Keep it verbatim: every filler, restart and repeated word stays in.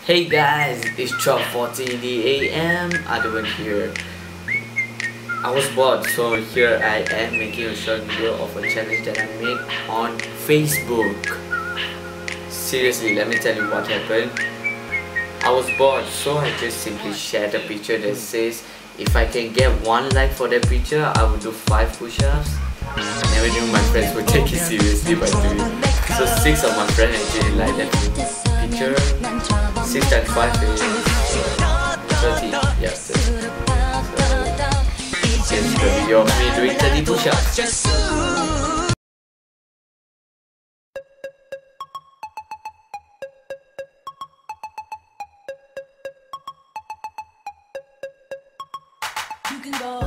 Hey guys, it's twelve forty in the A M. Adwan here. I was bored, so here I am making a short video of a challenge that I made on Facebook. Seriously, let me tell you what happened. I was bored, so I just simply shared a picture that says if I can get one like for that picture, I will do five push-ups. Never knew my friends would take it seriously by doing it. So six of my friends actually liked that picture. Six times five is thirty. Yeah, thirty. So here's the video of me doing thirty push-ups. You can go